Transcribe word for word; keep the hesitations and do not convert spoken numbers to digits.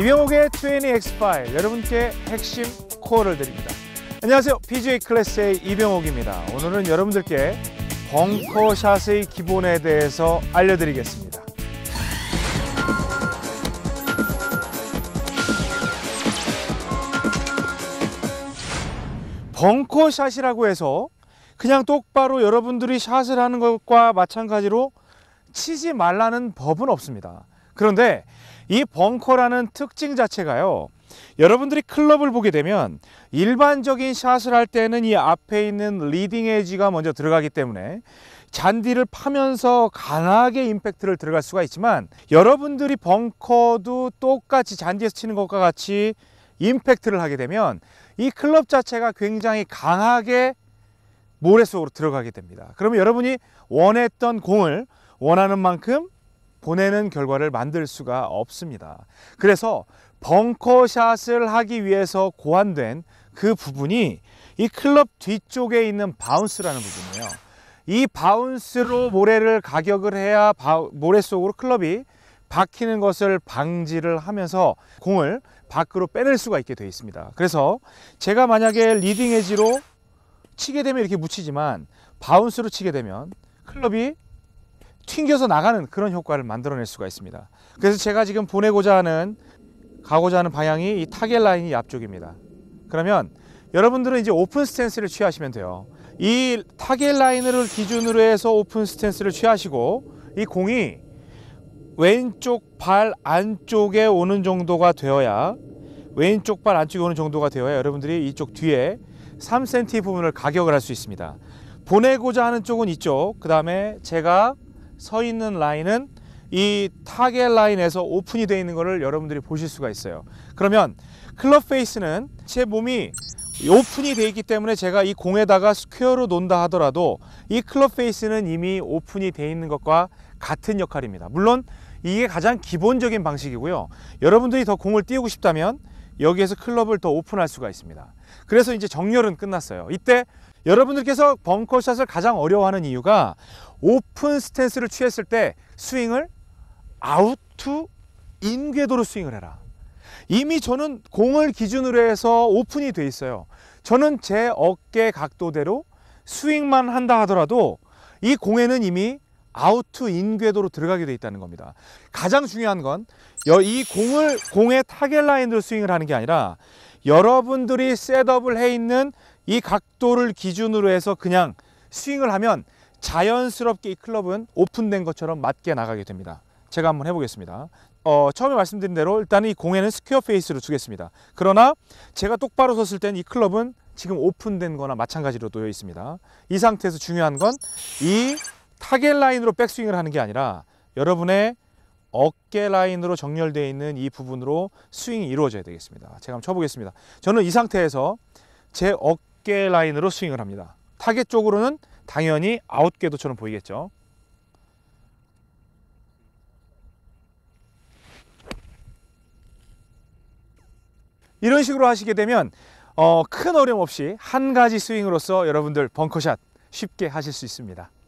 이병옥의 이십 엑스 파일, 여러분께 핵심 코어를 드립니다. 안녕하세요, 피지에이 클래스의 이병옥입니다. 오늘은 여러분들께 벙커샷의 기본에 대해서 알려드리겠습니다. 벙커샷이라고 해서 그냥 똑바로 여러분들이 샷을 하는 것과 마찬가지로 치지 말라는 법은 없습니다. 그런데 이 벙커라는 특징 자체가요, 여러분들이 클럽을 보게 되면 일반적인 샷을 할 때는 이 앞에 있는 리딩 에지가 먼저 들어가기 때문에 잔디를 파면서 강하게 임팩트를 들어갈 수가 있지만, 여러분들이 벙커도 똑같이 잔디에서 치는 것과 같이 임팩트를 하게 되면 이 클럽 자체가 굉장히 강하게 모래 속으로 들어가게 됩니다. 그러면 여러분이 원했던 공을 원하는 만큼 보내는 결과를 만들 수가 없습니다. 그래서 벙커샷을 하기 위해서 고안된 그 부분이 이 클럽 뒤쪽에 있는 바운스라는 부분이에요. 이 바운스로 모래를 가격을 해야 바, 모래 속으로 클럽이 박히는 것을 방지를 하면서 공을 밖으로 빼낼 수가 있게 되어 있습니다. 그래서 제가 만약에 리딩 에지로 치게 되면 이렇게 묻히지만 바운스로 치게 되면 클럽이 튕겨서 나가는 그런 효과를 만들어낼 수가 있습니다. 그래서 제가 지금 보내고자 하는, 가고자 하는 방향이 이 타겟 라인이 앞쪽입니다. 그러면 여러분들은 이제 오픈 스탠스를 취하시면 돼요. 이 타겟 라인을 기준으로 해서 오픈 스탠스를 취하시고, 이 공이 왼쪽 발 안쪽에 오는 정도가 되어야, 왼쪽 발 안쪽에 오는 정도가 되어야 여러분들이 이쪽 뒤에 삼 센티미터 부분을 가격을 할 수 있습니다. 보내고자 하는 쪽은 이쪽, 그 다음에 제가 서 있는 라인은 이 타겟 라인에서 오픈이 되어 있는 것을 여러분들이 보실 수가 있어요. 그러면 클럽 페이스는 제 몸이 오픈이 되어 있기 때문에 제가 이 공에다가 스퀘어로 논다 하더라도 이 클럽 페이스는 이미 오픈이 되어 있는 것과 같은 역할입니다. 물론 이게 가장 기본적인 방식이고요. 여러분들이 더 공을 띄우고 싶다면 여기에서 클럽을 더 오픈할 수가 있습니다. 그래서 이제 정렬은 끝났어요. 이때 여러분들께서 벙커샷을 가장 어려워하는 이유가 오픈 스탠스를 취했을 때 스윙을 아웃 투 인 궤도로 스윙을 해라. 이미 저는 공을 기준으로 해서 오픈이 돼 있어요. 저는 제 어깨 각도대로 스윙만 한다 하더라도 이 공에는 이미 아웃 투 인 궤도로 들어가게 돼 있다는 겁니다. 가장 중요한 건 이 공을 공의 타겟 라인으로 스윙을 하는 게 아니라 여러분들이 셋업을 해 있는 이 각도를 기준으로 해서 그냥 스윙을 하면 자연스럽게 이 클럽은 오픈된 것처럼 맞게 나가게 됩니다. 제가 한번 해보겠습니다. 어, 처음에 말씀드린 대로 일단 이 공에는 스퀘어 페이스로 두겠습니다. 그러나 제가 똑바로 섰을 땐 이 클럽은 지금 오픈된 거나 마찬가지로 놓여 있습니다. 이 상태에서 중요한 건 이 타겟 라인으로 백스윙을 하는 게 아니라 여러분의 어깨 라인으로 정렬되어 있는 이 부분으로 스윙이 이루어져야 되겠습니다. 제가 한번 쳐보겠습니다. 저는 이 상태에서 제 어깨 라인으로 스윙을 합니다. 타겟 쪽으로는 당연히 아웃 궤도처럼 보이겠죠. 이런 식으로 하시게 되면 어, 큰 어려움 없이 한 가지 스윙으로서 여러분들 벙커샷 쉽게 하실 수 있습니다.